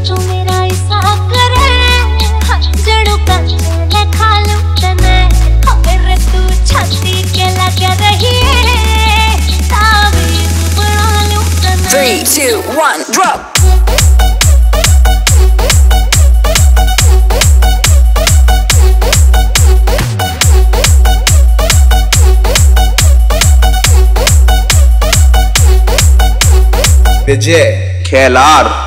तू मेरा ऐसा करे जड़ों का चले खा लूं तने रे तू छाती के लगे रही ताबीज बना लूं तने 3, 2, 1 drop vijay, khailar.